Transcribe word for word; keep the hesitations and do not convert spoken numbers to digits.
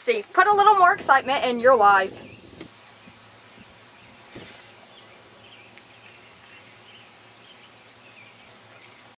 see. Put a little more excitement in your life.